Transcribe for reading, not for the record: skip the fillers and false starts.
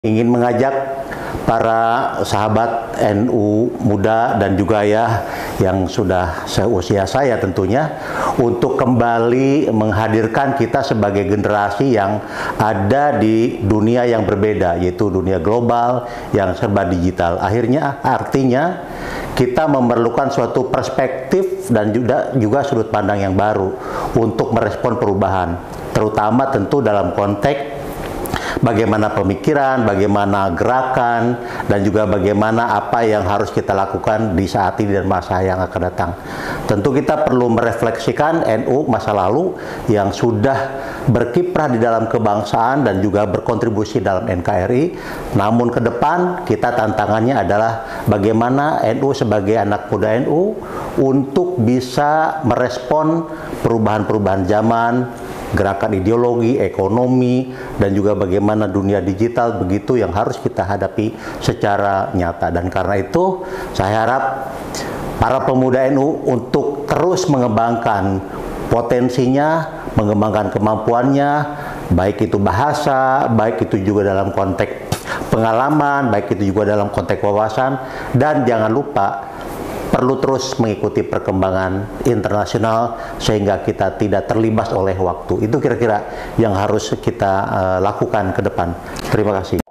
ingin mengajak para sahabat NU muda dan juga ya yang sudah seusia saya tentunya untuk kembali menghadirkan kita sebagai generasi yang ada di dunia yang berbeda, yaitu dunia global yang serba digital. Artinya kita memerlukan suatu perspektif dan juga sudut pandang yang baru untuk merespon perubahan, terutama tentu dalam konteks bagaimana pemikiran, bagaimana gerakan, dan juga bagaimana apa yang harus kita lakukan di saat ini dan masa yang akan datang. Tentu kita perlu merefleksikan NU masa lalu yang sudah berkiprah di dalam kebangsaan dan juga berkontribusi dalam NKRI. Namun ke depan kita tantangannya adalah bagaimana NU sebagai anak muda NU untuk bisa merespon perubahan-perubahan zaman, gerakan ideologi, ekonomi, dan juga bagaimana dunia digital begitu yang harus kita hadapi secara nyata. Dan karena itu saya harap para pemuda NU untuk terus mengembangkan potensinya, mengembangkan kemampuannya, baik itu bahasa, baik itu juga dalam konteks pengalaman, baik itu juga dalam konteks wawasan, dan jangan lupa perlu terus mengikuti perkembangan internasional sehingga kita tidak terlibas oleh waktu. Itu kira-kira yang harus kita lakukan ke depan. Terima kasih.